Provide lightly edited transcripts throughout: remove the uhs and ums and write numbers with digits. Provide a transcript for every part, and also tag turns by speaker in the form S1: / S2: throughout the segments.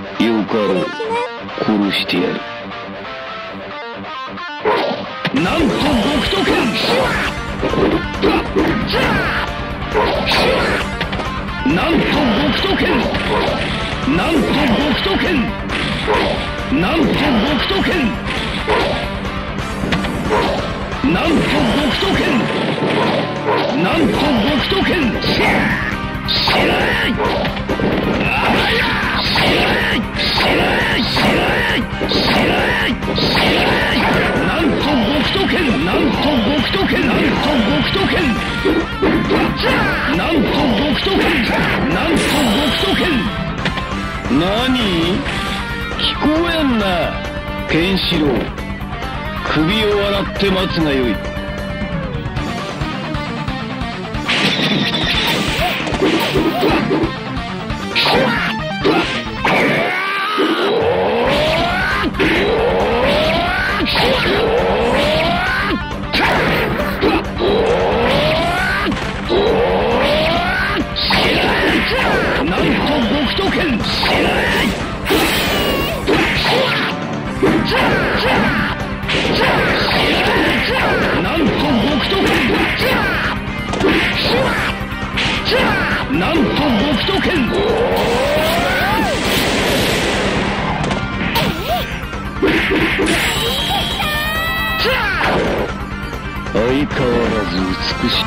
S1: よかろう。殺してやる。なんと極都剣。なんと極都剣。なんと極都剣。なんと極都剣。なんと極都剣。なんと極都剣。知らない。なんと極都剣。なんと極都剣。なんと極都剣。なんと極都剣。なんと極都剣。何？聞こえんな。ケンシロウ、首を洗って待つがよい。なんと極都剣。なんと極都剣。なんと極都剣。相変わらず美しい。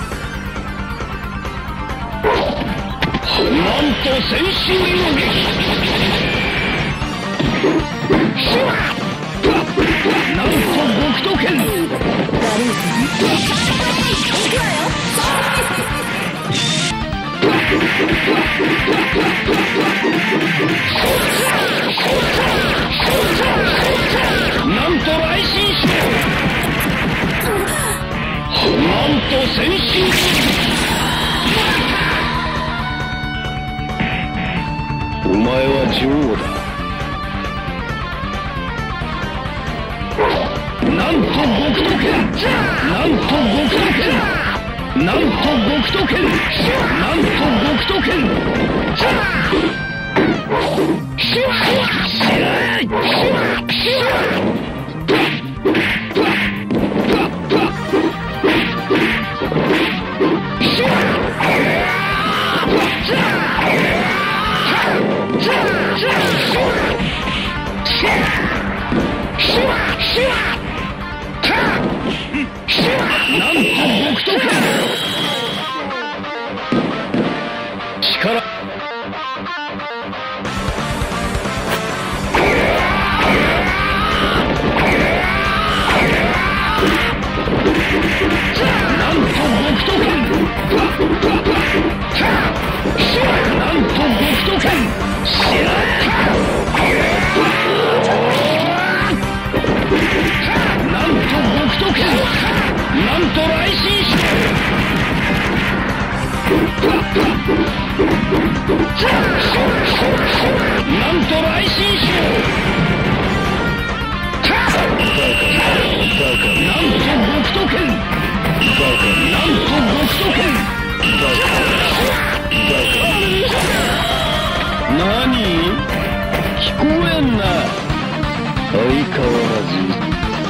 S1: なんと先週遊撃。なんと極都剣。なんと来神将。なんと先週。お前は女王だ。なんと極都剣。なんと極都剣。なんと極都剣。なんと極都剣。なんと極都剣。力。なんと極都剣。なんと極都剣。なんと極都剣。なんと来神将。なんと来神将。なんと極都剣。なんと極都剣。何？聞こえんな。相変わらず。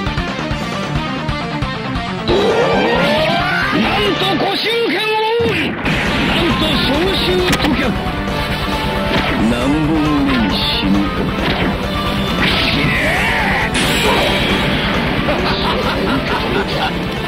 S1: なんとご宗剣を多い。なんと召集飛脚。何本目に死ぬか。